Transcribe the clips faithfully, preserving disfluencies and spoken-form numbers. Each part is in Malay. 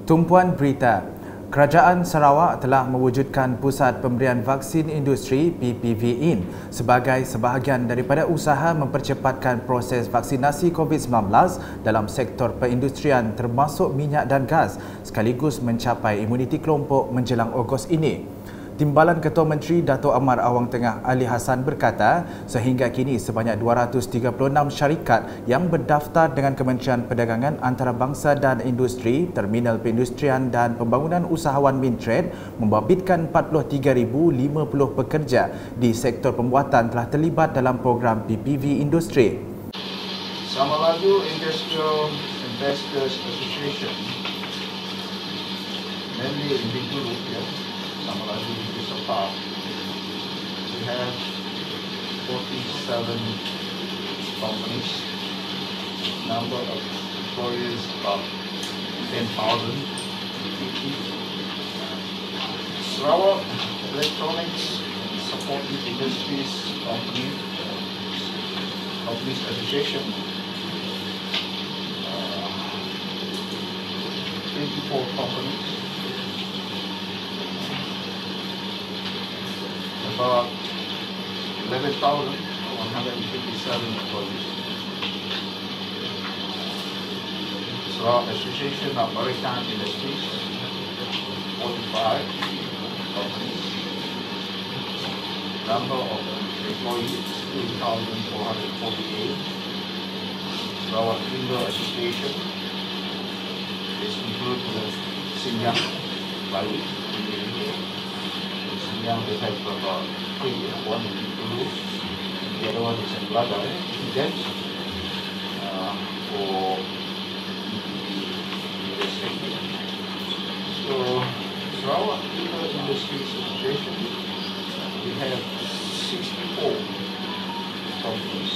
Tumpuan berita, Kerajaan Sarawak telah mewujudkan Pusat Pemberian Vaksin Industri P P V I N sebagai sebahagian daripada usaha mempercepatkan proses vaksinasi COVID sembilan belas dalam sektor perindustrian termasuk minyak dan gas sekaligus mencapai imuniti kelompok menjelang Ogos ini. Timbalan Ketua Menteri Dato' Amar Awang Tengah Ali Hassan berkata, sehingga kini sebanyak dua ratus tiga puluh enam syarikat yang berdaftar dengan Kementerian Perdagangan Antarabangsa dan Industri, Terminal Perindustrian dan Pembangunan Usahawan Mintrade membabitkan empat puluh tiga ribu lima puluh pekerja di sektor pembuatan telah terlibat dalam program P P V Industri. Samalaju Industrial Investors Association, mainly in Bintulu, yeah. Samalaju Industrial Park, we have forty-seven companies, number of employees about ten thousand. Sarawak Electronics Supporting Industries Company, Companies Association, uh, twenty-four companies, about eleven thousand one hundred fifty-seven employees. Sarawak Association of Maritime Industries, forty-five companies, number of employees two thousand four hundred forty-eight. Sarawak Timber Association, this includes the Xinjiang Bali. Yang they have about three, one in Bintulu, the other one is in Belagah, then uh, for the sector. So, Sarawak Timber Industries Association, we have sixty-four companies,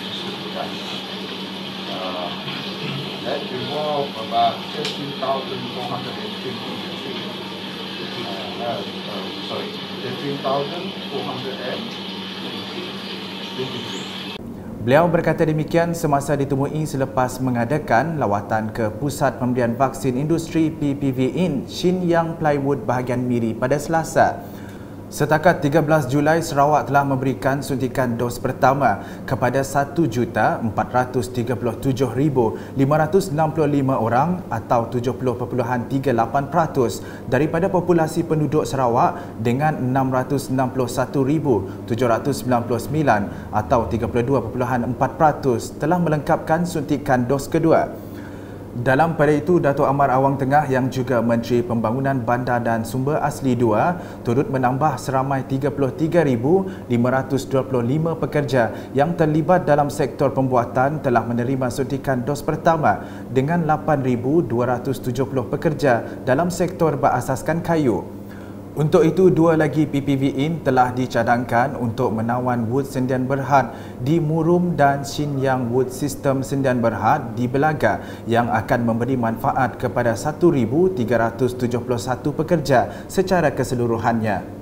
uh, that involve about thirteen thousand four hundred fifty-three. Uh, uh, sorry, thirteen thousand four hundred twenty-three. Beliau berkata demikian semasa ditemui selepas mengadakan lawatan ke Pusat Pemberian Vaksin Industri P P V I N Shenyang Plywood bahagian Miri pada Selasa. Setakat tiga belas Julai, Sarawak telah memberikan suntikan dos pertama kepada satu juta empat ratus tiga puluh tujuh ribu lima ratus enam puluh lima orang atau tujuh puluh perpuluhan tiga lapan peratus daripada populasi penduduk Sarawak dengan enam ratus enam puluh satu ribu tujuh ratus sembilan puluh sembilan atau tiga puluh dua perpuluhan empat peratus telah melengkapkan suntikan dos kedua. Dalam pada itu, Dato' Amar Awang Tengah yang juga Menteri Pembangunan Bandar dan Sumber Asli dua turut menambah seramai tiga puluh tiga ribu lima ratus dua puluh lima pekerja yang terlibat dalam sektor pembuatan telah menerima suntikan dos pertama dengan lapan ribu dua ratus tujuh puluh pekerja dalam sektor berasaskan kayu. Untuk itu, dua lagi P P V I N telah dicadangkan untuk menawan Wood Sendian Berhad di Murum dan Shenyang Wood System Sendian Berhad di Belagah yang akan memberi manfaat kepada satu ribu tiga ratus tujuh puluh satu pekerja secara keseluruhannya.